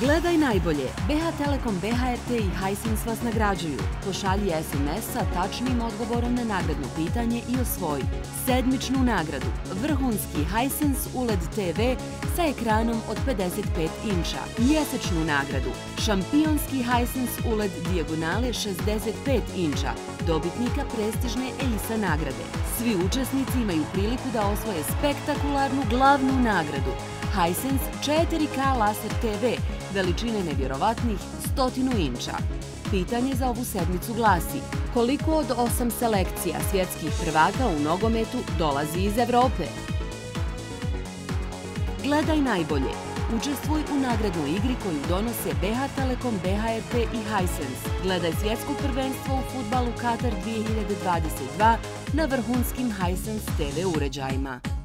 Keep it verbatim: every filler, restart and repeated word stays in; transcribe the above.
Gledaj najbolje. B H Telekom, B H R T i Hisense vas nagrađuju. Pošalji S M S sa tačnim odgovorom na nagradno pitanje i osvoji sedmičnu nagradu. Vrhunski Hisense U L E D T V sa ekranom od pedeset pet inča. Mjesečnu nagradu. Šampionski Hisense U L E D dijagonale šezdeset pet inča. Dobitnika prestižne E I S A nagrade. Svi učesnici imaju priliku da osvoje spektakularnu glavnu nagradu. Hisense četiri K laser T V veličine nevjerovatnih stotinu inča. Pitanje za ovu sedmicu glasi: koliko od osam selekcija svjetskih prvaka u nogometu dolazi iz Evrope? Gledaj najbolje. Učestvuj u nagradnoj igri koju donose B H Telekom, B H R T i Hisense. Gledaj svjetsko prvenstvo u fudbalu Katar dvije hiljade dvadeset dva na vrhunskim Hisense T V uređajima.